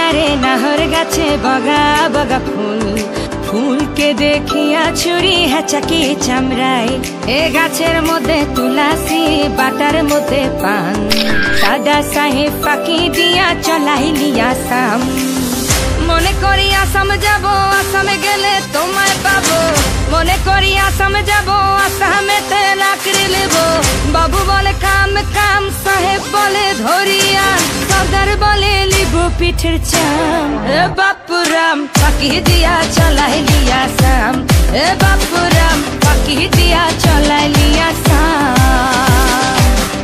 কিনারে নাহর গাছে বগা বগা ফুল ফুলকে দেখিয়া ছুরি হেঁচাকি চামড়ায় এ গাছের মধ্যে তুলাসি বাটার মধ্যে পান দাদা সাহেব ফাঁকি দিয়া চলাইলি আসাম মনে করি আসাম যাব আসামে গেলে তোমায় পাবো মনে করি আসামে যাব আসামেতে লাকড়ি নেব বাবু বলে কাম কাম সাহেব বলে ধরিয়া সর্দার বলে লিবু পিঠের চাম এ বাপুরাম ফাঁকি দিয়া চলাইলি আসাম এ বাপুরাম ফাঁকি দিয়া চলাইলি আসাম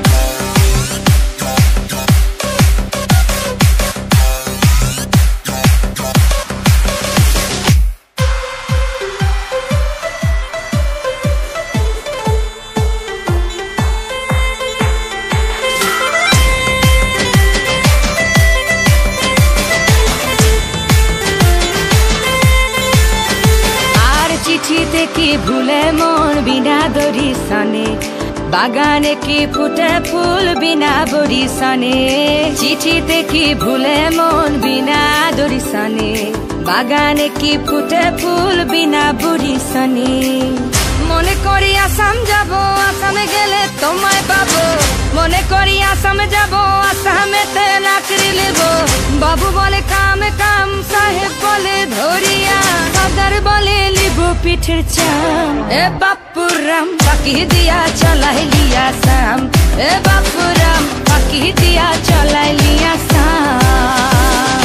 চিঠিতে কি ভুলে মন বিনা দড়ি সনে বাগানে কি ফুটে ফুল বিনা বড়ি সনে চিঠিতে কি ভুলে মন বিনা দড়ি সনে বাগানে কি ফুটে ফুল বিনা বড়ি সনে মনে করি আসাম যাব আসামে গেলে তোমায় পাবো মনে করি আসামে যাব আসামেতে লাকড়ি নেব বাবু বলে কাম কাম সাহেব বলে ধরিয়া সর্দার বলে লিবু পিঠের চাম এ বাপুরাম ফাঁকি দিয়া চলাইলি আসাম এ বাপুরাম ফাঁকি দিয়া চলাইলি আসাম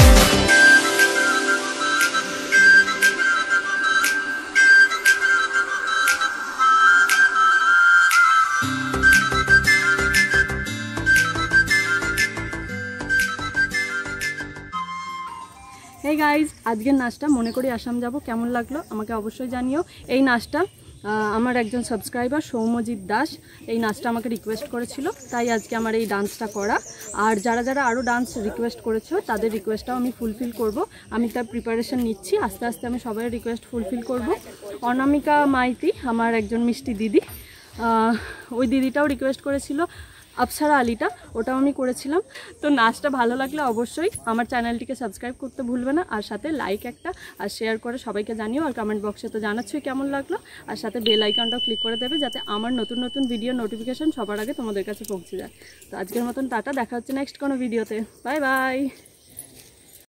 हे गाइज आजकेर नाचटा मने करी आसाम जाबो केमन लागलो आमाके अवश्य जानियो। এই নাচটা আমার একজন সাবস্ক্রাইবার সৌম্যজিৎ দাস এই নাচটা আমাকে রিকোয়েস্ট করেছিল, তাই আজকে আমার এই ডান্সটা করা। আর যারা যারা আরও ডান্স রিকোয়েস্ট করেছো তাদের রিকোয়েস্টটাও আমি ফুলফিল করব। আমি তার প্রিপারেশন নিচ্ছি, আস্তে আস্তে আমি সবাই রিকোয়েস্ট ফুলফিল করব। অনামিকা মাইতি আমার একজন মিষ্টি দিদি, ওই দিদিটাও রিকোয়েস্ট করেছিল अप्सरा आलिटा ওটাও আমি করেছিলাম। তো নাচটা ভালো লাগলে অবশ্যই আমার চ্যানেলটিকে সাবস্ক্রাইব করতে ভুলবে না, আর সাথে লাইক একটা আর শেয়ার করে সবাইকে জানিও। আর কমেন্ট বক্সে তো জানাচ্ছই কেমন লাগলো, আর সাথে বেল আইকনটাও ক্লিক করে দেবে যাতে আমার নতুন নতুন ভিডিও নোটিফিকেশন সবার আগে তোমাদের কাছে পৌঁছে যায়। তো আজকের মতন টাটা, দেখা হচ্ছে নেক্সট কোনো ভিডিওতে। Bye by.